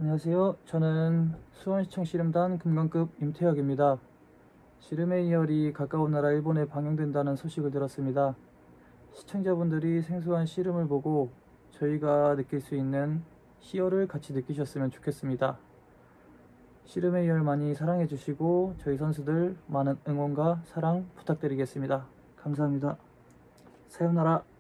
안녕하세요. 저는 수원시청 씨름단 금강급 임태혁입니다. 씨름의 이열이 가까운 나라 일본에 방영된다는 소식을 들었습니다. 시청자분들이 생소한 씨름을 보고 저희가 느낄 수 있는 희열을 같이 느끼셨으면 좋겠습니다. 씨름의 이열 많이 사랑해 주시고 저희 선수들 많은 응원과 사랑 부탁드리겠습니다. 감사합니다. 사요나라.